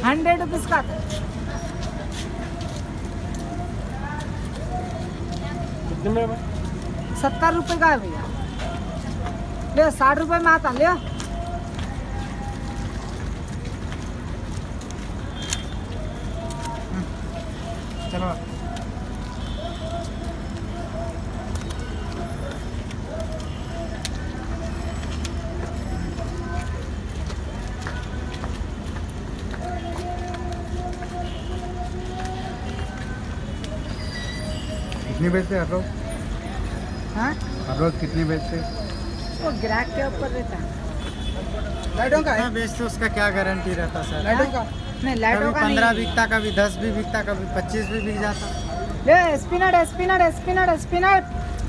100 rupees का आता है। कितने में? 70 रुपये का है भैया। ले 60 रुपये में आता ले। चलो कितनी बेचते हर रोज? हाँ, हर रोज कितनी बेचते? वो ग्राहक के ऊपर रहता है। लाइटों का है? बेचते उसका क्या गारंटी रहता सर? लाइटों का नहीं, लाइटों का 15 नहीं। बिकता, कभी 10 भी बिकता, कभी 25 भी बिक जाता। ले स्पिनर स्पिनर स्पिनर स्पिनर।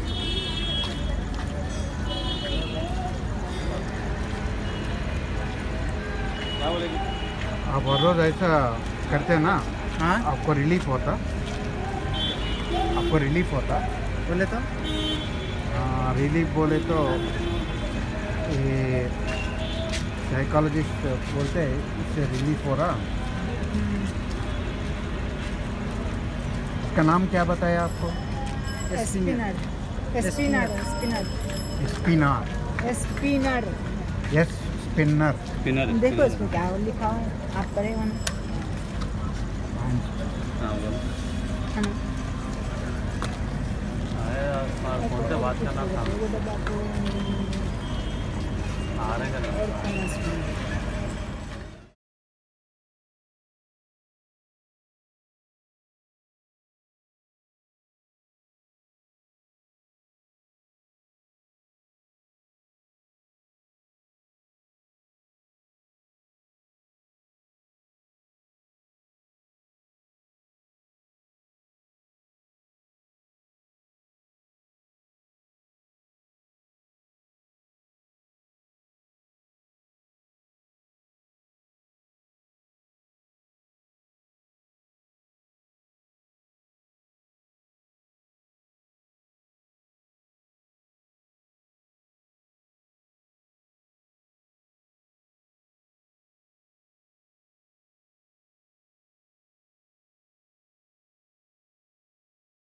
आप हर रोज ऐसा करते हैं ना? हाँ, आपको रिलीफ होता? आपको रिलीफ होता बोले तो? रिलीफ बोले तो ये साइकोलॉजिस्ट बोलते हैं इससे रिलीफ हो रहा। इसका नाम क्या बताया आपको? Spinner spinner spinner spinner. Spinner. Yes, spinner. Spinner. देखो इसमें क्या लिखा है, आप पढ़ेगा ना। हाँ बोलो। है ना? फोन से बात करना था। आ रहे हैं।